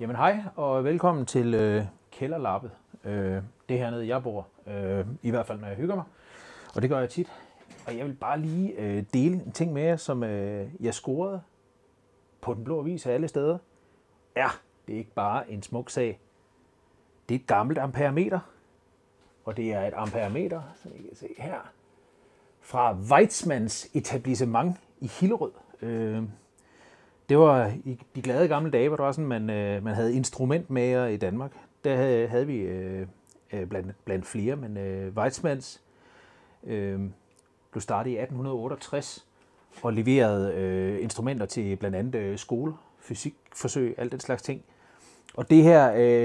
Jamen hej, og velkommen til Kælderlappet. Det er hernede, jeg bor, i hvert fald når jeg hygger mig, og det gør jeg tit. Og jeg vil bare lige dele en ting med jer, som jeg scorede på Den Blå Avis af alle steder. Ja, det er ikke bare en smuk sag. Det er et gammelt amperemeter, og det er et amperemeter, som I kan se her, fra Weizmanns etablissement i Hillerød. Det var i de glade gamle dage, hvor det var sådan, man havde instrumentmager i Danmark. Der havde vi blandt flere, men Weizmanns blev startet i 1868 og leverede instrumenter til blandt andet skole, fysikforsøg, alt den slags ting. Og det her,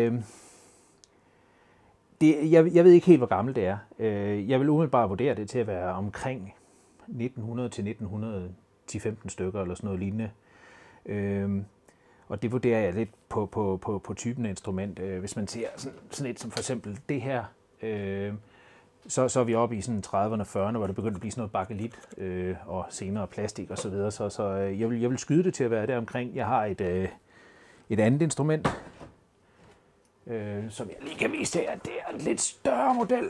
jeg ved ikke helt, hvor gammelt det er. Jeg vil umiddelbart vurdere det til at være omkring 1900 til 1910-15 stykker eller sådan noget lignende. Og det vurderer jeg lidt på typen af instrument. Hvis man ser sådan et som for eksempel det her, så er vi oppe i sådan 30'erne og 40'erne, hvor det begyndte at blive sådan noget bakelit og senere plastik og så videre. Så jeg vil skyde det til at være der omkring. Jeg har et andet instrument, som jeg lige kan vise her. Det er en lidt større model.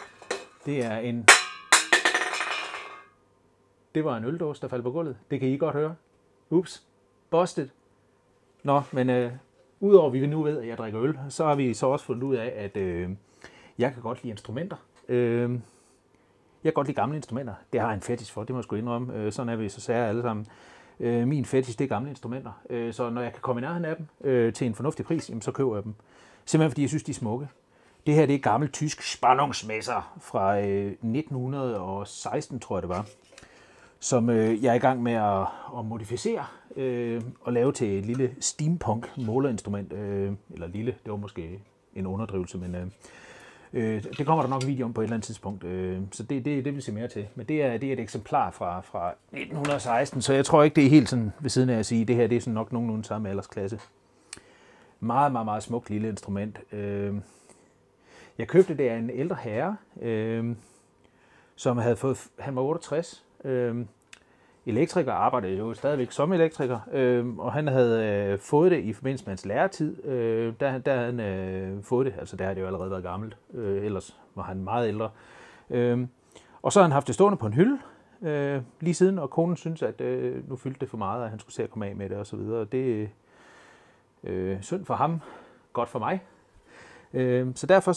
Det var en øldåse, der faldt på gulvet. Det kan I godt høre. Ups. Busted. Nå, men udover at vi nu ved, at jeg drikker øl, så har vi så også fundet ud af, at jeg kan godt lide instrumenter. Jeg kan godt lide gamle instrumenter. Det har jeg en fetish for, det må jeg sgu indrømme. Sådan er vi så sære alle sammen. Min fetish, det er gamle instrumenter. Så når jeg kan komme i nærheden af dem til en fornuftig pris, jamen, så køber jeg dem. Simpelthen fordi jeg synes, de er smukke. Det her det er gammelt tysk Spannungsmesser fra 1916, tror jeg det var, som jeg er i gang med at modificere og lave til et lille steampunk målerinstrument. Eller lille, det var måske en underdrivelse, men det kommer der nok en video om på et eller andet tidspunkt. Så det vil jeg se mere til. Men det er et eksemplar fra 1916, så jeg tror ikke, det er helt sådan ved siden af at sige, det her det er sådan nok nogenlunde samme aldersklasse. Meget, meget, meget smukt lille instrument. Jeg købte det af en ældre herre, som havde fået, han var 68, elektriker, arbejdede jo stadigvæk som elektriker, og han havde fået det i forbindelse med hans læretid, da han fået det, altså der havde det jo allerede været gammelt, ellers var han meget ældre. Og så har han haft det stående på en hylde lige siden, og konen synes, at nu fyldte det for meget, at han skulle se at komme af med det og så videre. Det er synd for ham, godt for mig. Så derfor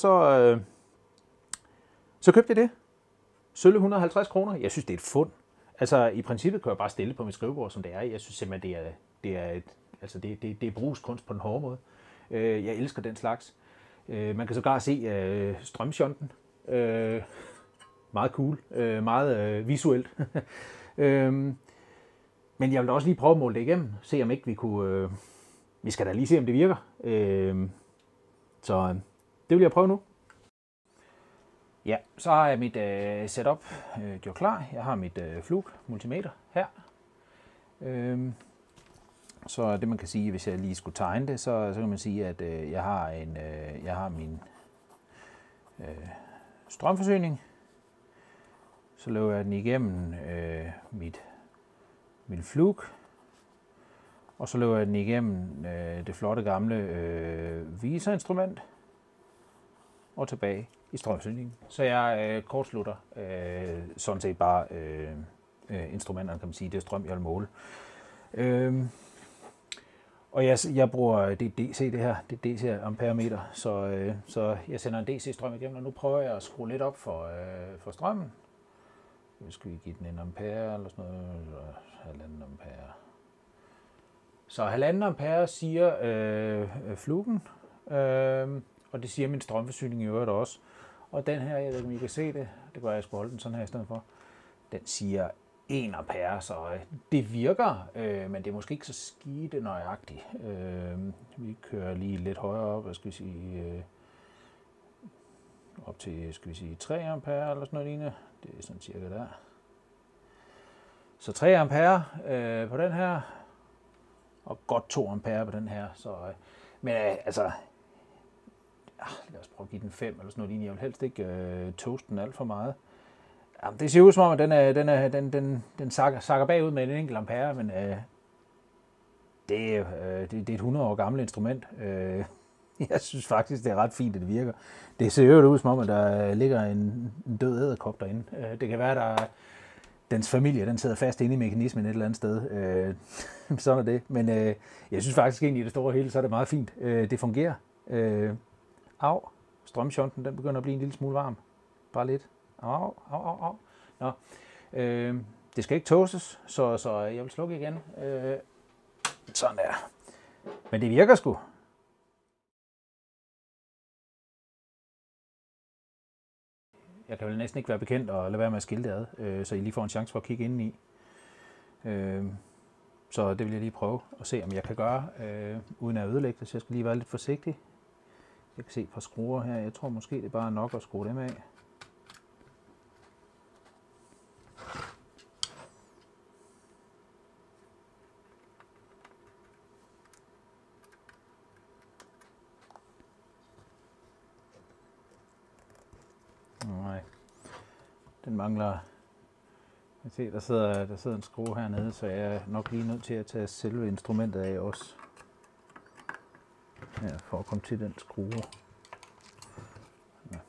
så købte jeg det. Sølle 150 kroner. Jeg synes, det er et fund. Altså, i princippet kan jeg bare stille på mit skrivebord, som det er. Jeg synes simpelthen, det er brugskunst på den hårde måde. Jeg elsker den slags. Man kan sågar se strømsjonten. Meget cool. Meget visuelt. Men jeg vil også lige prøve at måle det igennem. Se om ikke vi kunne... vi skal da lige se, om det virker. Så det vil jeg prøve nu. Ja, så har jeg mit setup gjort klar. Jeg har mit Fluke multimeter her. Så det man kan sige, hvis jeg lige skulle tegne det, så kan man sige, at jeg har min strømforsyning. Så løber jeg den igennem min Fluke. Og så løber jeg den igennem det flotte gamle viserinstrument. Og tilbage i strømforsyningen. Så jeg kortslutter sådan set bare instrumenterne, kan man sige. Det er strøm, jeg vil måle. Og jeg bruger DC, det her. Det er DC amperemeter. Så jeg sender en DC-strøm igennem, og nu prøver jeg at skrue lidt op for strømmen. Nu skal vi give den en ampere eller sådan noget. Eller 1,5 ampere. Så 1,5 ampere siger Fluken. Og det siger min strømforsyning i øvrigt også. Og den her, jeg ved ikke, om I kan se det. Det gør jeg skulle holde den sådan her i stedet for. Den siger 1 ampere, så det virker, men det er måske ikke så skide nøjagtigt. Vi kører lige lidt højere op, hvad skal vi sige, op til, skal vi sige, 3 ampere eller sådan noget lignende. Det er sådan cirka der. Så 3 ampere på den her, og godt 2 ampere på den her. Så, men altså... lad os prøve at give den 5 eller sådan noget lignende. Jeg vil helst ikke toaste den alt for meget. Jamen, det ser ud som om, at den sakker bagud med en enkelt ampere, men Det er et 100 år gammelt instrument. Jeg synes faktisk, det er ret fint, at det virker. Det ser jo ud som om, at der ligger en død edderkop derinde. Det kan være, at dens familie den sidder fast inde i mekanismen et eller andet sted. Sådan er det. Men jeg synes faktisk egentlig, i det store hele, så er det meget fint. Det fungerer. Strømshunten, den begynder at blive en lille smule varm. Bare lidt. Au. Nå. Det skal ikke toastes, så jeg vil slukke igen. Sådan der. Men det virker sgu. Jeg kan vel næsten ikke være bekendt og lade være med at skille det ad, så I lige får en chance for at kigge ind i. Så det vil jeg lige prøve at se, om jeg kan gøre, uden at ødelægge det. Så jeg skal lige være lidt forsigtig. Jeg kan se et par skruer her. Jeg tror måske, det er bare nok at skrue dem af. Nej, den mangler. Jeg se, der sidder en skrue hernede, så jeg er nok lige nødt til at tage selve instrumentet af også. Ja, for at komme til den skrue. Ja.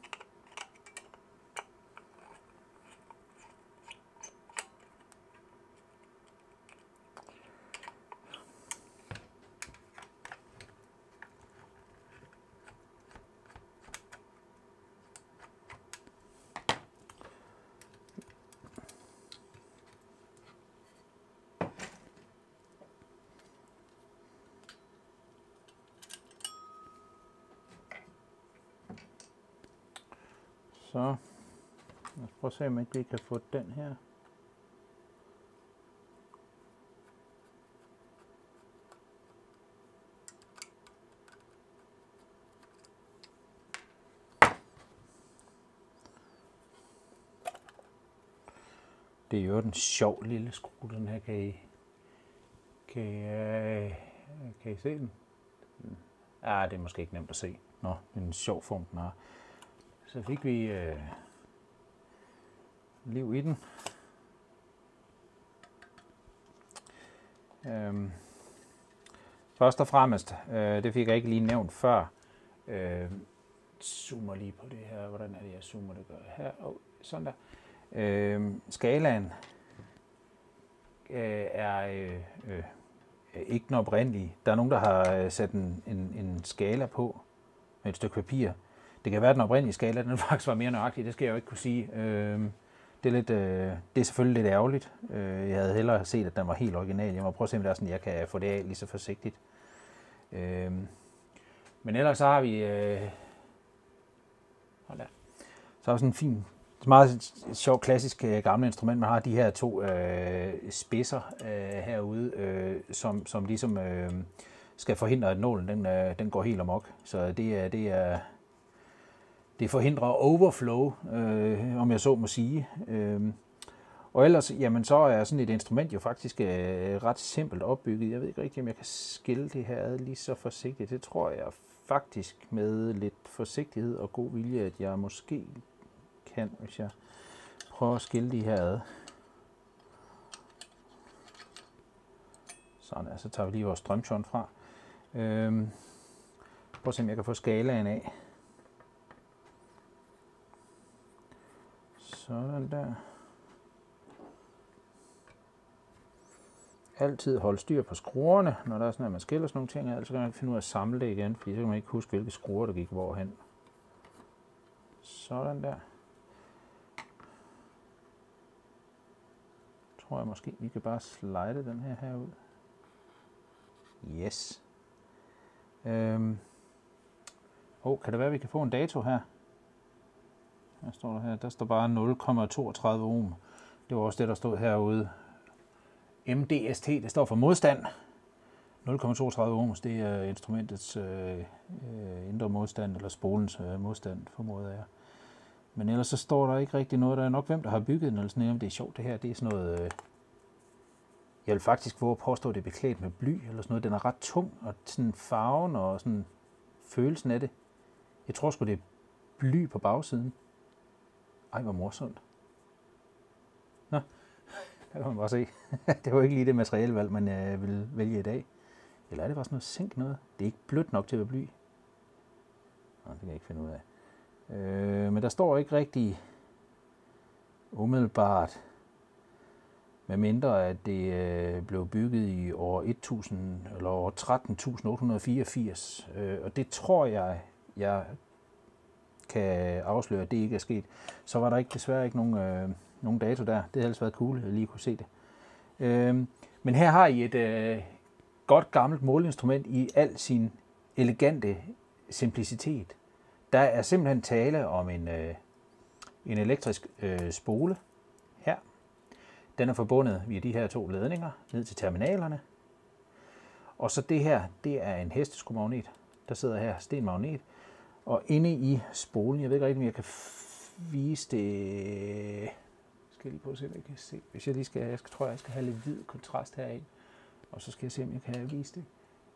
Så lad os prøve at se, om ikke vi kan få den her. Det er jo en sjov lille skrue, den her. Kan I se den? Ah, det er måske ikke nemt at se. Nå, en sjov form den har. Så fik vi liv i den. Først og fremmest, det fik jeg ikke lige nævnt før. Zoomer lige på det her. Hvordan er det, jeg zoomer det? Gør her. Sådan der. Skalaen er ikke den oprindelige. Der er nogen, der har sat en skala på med et stykke papir. Det kan være, at den oprindelige skala, den faktisk var mere nøjagtig. Det skal jeg jo ikke kunne sige. Det er selvfølgelig lidt ærgerligt. Jeg havde hellere set, at den var helt original. Jeg må prøve at se, om det er sådan, jeg kan få det af lige så forsigtigt. Men ellers så har vi... Så er sådan en fin... Det er meget sjovt klassisk gammelt instrument. Man har de her to spidser herude, som ligesom skal forhindre, at nålen den går helt amok. Så det forhindrer overflow, om jeg så må sige. Og ellers, jamen, så er sådan et instrument jo faktisk ret simpelt opbygget. Jeg ved ikke rigtig, om jeg kan skille det her ad lige så forsigtigt. Det tror jeg faktisk med lidt forsigtighed og god vilje, at jeg måske kan, hvis jeg prøver at skille de her ad. Sådan, så tager vi lige vores strømshorn fra. Prøv at se, om jeg kan få skalaen af. Sådan der. Altid holde styr på skruerne, når der er sådan, at man skiller sådan nogle ting af, så kan man finde ud af at samle det igen, fordi så kan man ikke huske, hvilke skruer der gik hvorhen. Sådan der. Tror jeg måske, vi kan bare slide den her herud. Yes. Kan det være, at vi kan få en dato her? Hvad står der her? Der står bare 0,32 ohm. Det var også det, der stod herude. MDST, det står for modstand. 0,32 ohms, det er instrumentets indre modstand, eller spolens modstand, formoder jeg. Men ellers så står der ikke rigtig noget. Der er nok hvem, der har bygget den, eller sådan noget. Det er sjovt, det her. Det er sådan noget... Jeg vil faktisk våge at påstå, at det er beklædt med bly, eller sådan noget. Den er ret tung, og sådan farven og sådan følelsen af det. Jeg tror sgu, det er bly på bagsiden. Ej, hvor morsomt. Nå, Der kan man bare se. Det var ikke lige det materialevalg, man vil vælge i dag. Eller er det bare sådan noget zink noget? Det er ikke blødt nok til at være bly. Nå, det kan jeg ikke finde ud af. Men der står ikke rigtig umiddelbart, med mindre at det blev bygget i år 1000 eller år 13.884. Og det tror jeg kan afsløre, at det ikke er sket. Så var der desværre ikke nogen dato der. Det havde ellers været cool, at jeg lige kunne se det. Men her har I et godt gammelt måleinstrument i al sin elegante simplicitet. Der er simpelthen tale om en elektrisk spole her. Den er forbundet via de her 2 ledninger ned til terminalerne. Og så det her, det er en hesteskrumagnet. Der sidder her stenmagnet. Og inde i spolen, jeg ved ikke rigtig, om jeg kan vise det. Skal jeg lige prøve at se, hvad jeg kan se. Hvis jeg lige skal, jeg tror, jeg skal have lidt hvid kontrast herind. Og så skal jeg se, om jeg kan vise det.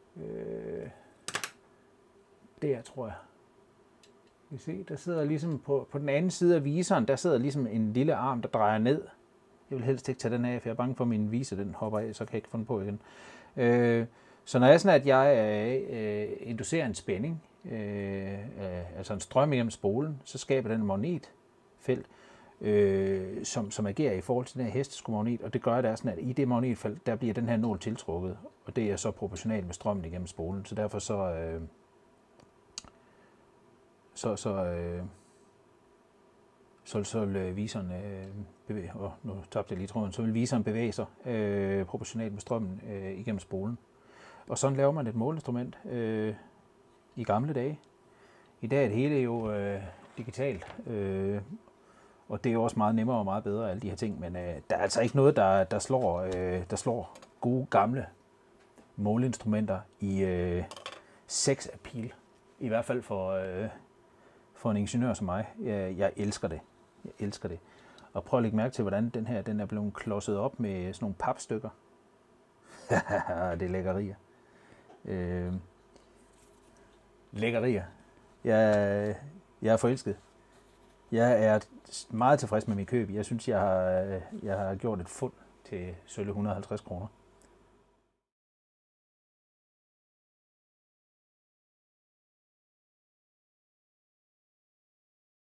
Der tror jeg. I se, der sidder ligesom på den anden side af viseren, der sidder ligesom en lille arm, der drejer ned. Jeg vil helst ikke tage den af, for jeg er bange for, at min viser den hopper af, så kan jeg ikke få den på igen. Så når jeg sådan, at jeg inducerer en spænding, altså en strøm igennem spolen, så skaber den et magnetfelt, som agerer i forhold til den her hesteskrumagnet, og det gør, at der er sådan, at i det magnetfelt, der bliver den her nål tiltrukket, og det er så proportionalt med strømmen igennem spolen, så derfor så vil viseren bevæge, og nu tabte jeg lige tråden, så vil viseren bevæge sig proportionalt med strømmen igennem spolen. Og sådan laver man et måleinstrument i gamle dage. I dag er det hele jo digitalt, og det er jo også meget nemmere og meget bedre, alle de her ting, men der er altså ikke noget, der slår gode gamle måleinstrumenter i sex-appeal. I hvert fald for en ingeniør som mig. Jeg elsker det. Jeg elsker det. Og prøv at lægge mærke til, hvordan den her den er blevet klodset op med sådan nogle papstykker. Det er lækkerier. Lækkerier. Jeg er forelsket. Jeg er meget tilfreds med mit køb. Jeg synes, jeg har gjort et fund til sølle 150 kroner.